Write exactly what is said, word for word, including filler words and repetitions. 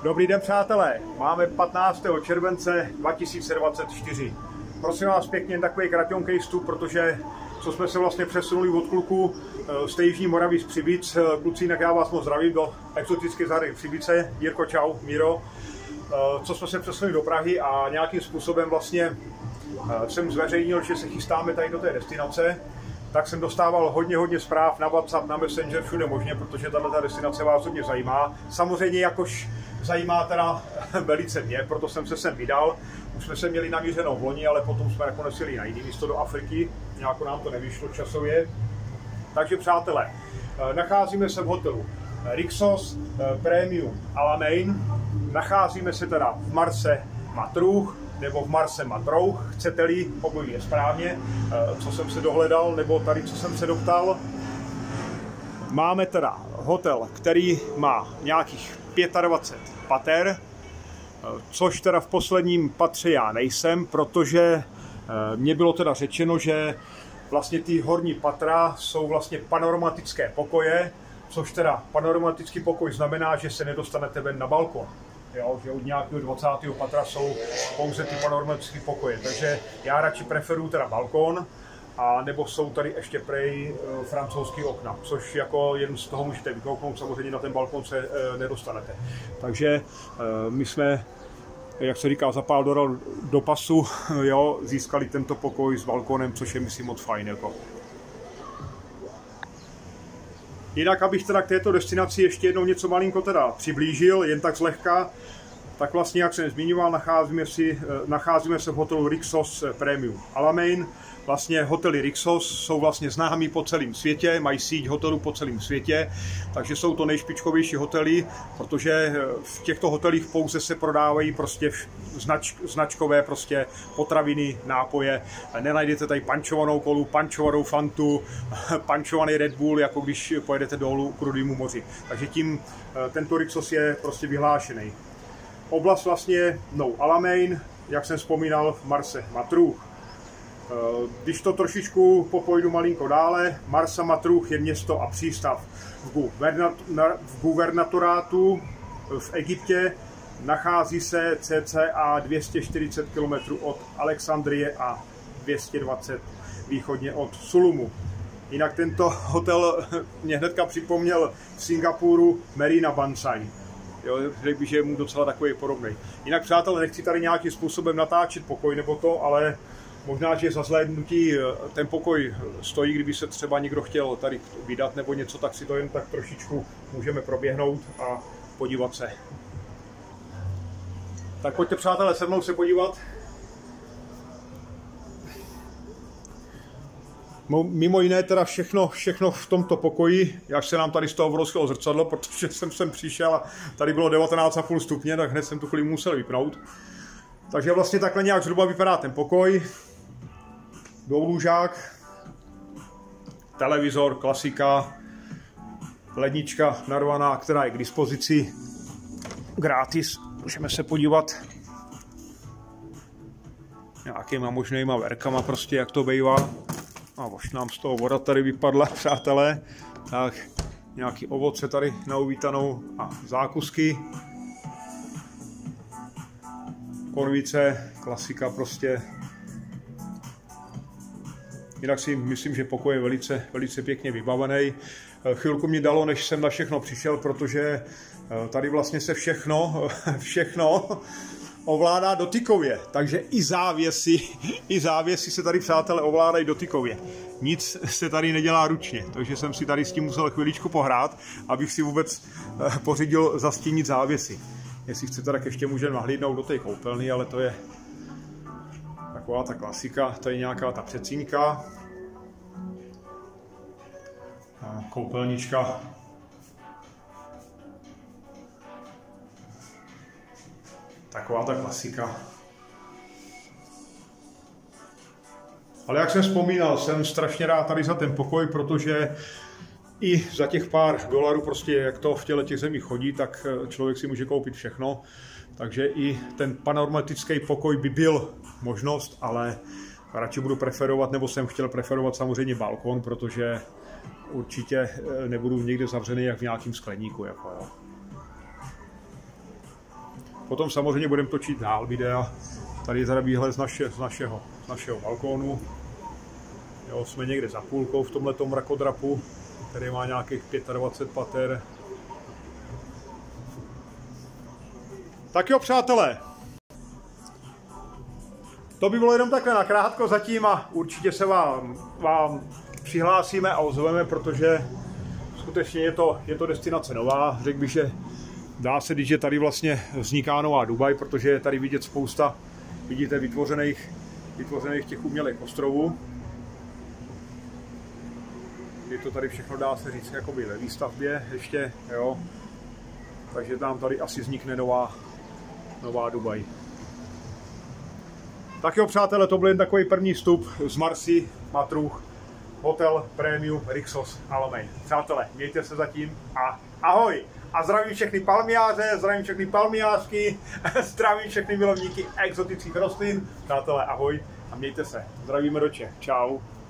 Dobrý den, přátelé. Máme patnáctého července dva tisíce dvacet čtyři. Prosím vás pěkně takový kraťonkej vstup, protože co jsme se vlastně přesunuli od kluku z té Jižní Moravy z Přibic. Kluci, jinak já vás moc zdravím do exotické zahrady Přibice. Jirko, čau, Míro. Co jsme se přesunuli do Prahy a nějakým způsobem vlastně jsem zveřejnil, že se chystáme tady do té destinace. Tak jsem dostával hodně, hodně zpráv na WhatsApp, na Messenger, všude možně, protože tato destinace vás hodně zajímá. Samozřejmě jakož zajímá teda velice mě, proto jsem se sem vydal. Už jsme se měli namířenou v loni, ale potom jsme nakonec jeli na jiné místo do Afriky. Nějak nám to nevyšlo časově. Takže přátelé, nacházíme se v hotelu Rixos Premium Alamein. Nacházíme se teda v Marse Matruh, nebo v Marse Matrouh, chcete-li, obojí je správně, co jsem se dohledal, nebo tady, co jsem se doptal. Máme teda hotel, který má nějakých dvacet pět pater, což teda v posledním patře já nejsem, protože mně bylo teda řečeno, že vlastně ty horní patra jsou vlastně panoramatické pokoje, což teda panoramatický pokoj znamená, že se nedostanete ven na balkon. Jo, že od nějakého dvacátého patra jsou pouze ty panoramatické pokoje, takže já radši preferuju teda balkon, a nebo jsou tady ještě prej e, francouzský okna, což jako jen z toho můžete vykouknout, samozřejmě na ten balkon se e, nedostanete. Takže e, my jsme, jak se říká, za pár dolarů do pasu, jo, získali tento pokoj s balkonem, což je myslím moc fajn. Jako. Jinak, abych teda k této destinaci ještě jednou něco malinko teda přiblížil, jen tak zlehka, tak vlastně, jak jsem zmiňoval, nacházíme, si, nacházíme se v hotelu Rixos Premium Alamein. Vlastně hotely Rixos jsou vlastně známí po celém světě, mají síť hotelů po celém světě, takže jsou to nejšpičkovější hotely, protože v těchto hotelích pouze se prodávají prostě znač, značkové prostě potraviny, nápoje. Nenajdete tady pančovanou kolu, pančovanou fantu, pančovaný Red Bull, jako když pojedete dolů k Rudému moři. Takže tím tento Rixos je prostě vyhlášený. Oblast vlastně No Alamein, jak jsem vzpomínal, v Marse Matruh. Když to trošičku popojdu malinko dále, Marsa Matruh je město a přístav v, v guvernatorátu v Egyptě. Nachází se cca dvě stě čtyřicet kilometrů od Alexandrie a dvě stě dvacet východně od Sulumu. Jinak tento hotel mě hnedka připomněl v Singapuru Marina Banzai. Jo, řekl bych, že je mu docela takový podobný. Jinak, přátelé, nechci tady nějakým způsobem natáčet pokoj nebo to, ale možná, že za zhlédnutí ten pokoj stojí, kdyby se třeba někdo chtěl tady vydat nebo něco, tak si to jen tak trošičku můžeme proběhnout a podívat se. Tak pojďte, přátelé, se mnou se podívat. Mimo jiné teda všechno, všechno v tomto pokoji, jak se nám tady z toho vrosklo zrcadlo, protože jsem sem přišel a tady bylo devatenáct a půl stupně, tak hned jsem tu chvíli musel vypnout. Takže vlastně takhle nějak zhruba vypadá ten pokoj. Dvoulůžák, televizor, klasika, lednička narvaná, která je k dispozici gratis. Můžeme se podívat nějakýma možnýma verkama, prostě jak to bývá. A už nám z toho voda tady vypadla, přátelé. Tak nějaký ovoce tady na uvítanou a zákusky. Konvice, klasika prostě. Jinak si myslím, že pokoj je velice, velice pěkně vybavený. Chvilku mi dalo, než jsem na všechno přišel, protože tady vlastně se všechno, všechno ovládá dotykově. Takže i závěsy, i závěsy se tady, přátelé, ovládají dotykově. Nic se tady nedělá ručně, takže jsem si tady s tím musel chviličku pohrát, abych si vůbec pořídil zastínit závěsy. Jestli chcete, tak ještě můžeme nahlídnout do té koupelny, ale to je taková ta klasika, to je nějaká ta přecínka. A koupelnička. Taková ta klasika. Ale jak jsem vzpomínal, jsem strašně rád tady za ten pokoj, protože i za těch pár dolarů, prostě jak to v těle těch zemí chodí, tak člověk si může koupit všechno. Takže i ten panoramatický pokoj by byl možnost, ale radši budu preferovat, nebo jsem chtěl preferovat samozřejmě balkon, protože určitě nebudu někde zavřený jak v nějakém skleníku. Jako, jo. Potom samozřejmě budeme točit dál videa. Tady je teda výhled z, naše, z, našeho, z našeho balkónu. Jo, jsme někde za půlkou v tomhletom mrakodrapu, který má nějakých dvacet pět pater. Tak jo, přátelé. To by bylo jenom takhle nakrátko zatím a určitě se vám, vám přihlásíme a ozveme, protože skutečně je to, je to destinace nová. Řekl bych, že dá se říct, že tady vlastně vzniká nová Dubaj, protože je tady vidět spousta, vidíte, vytvořených, vytvořených těch umělých ostrovů. Je to tady všechno, dá se říct, jakoby ve výstavbě ještě, jo. Takže nám tady asi vznikne nová, nová Dubaj. Tak jo, přátelé, to byl jen takový první vstup z Marsi, Matruh, hotel Premium Rixos Alamein. Přátelé, mějte se zatím a ahoj! A zdravím všechny palmiáře, zdravím všechny palmiářky, zdravím všechny milovníky exotických rostlin. Přátelé, ahoj a mějte se. Zdravíme do Čech. Čau.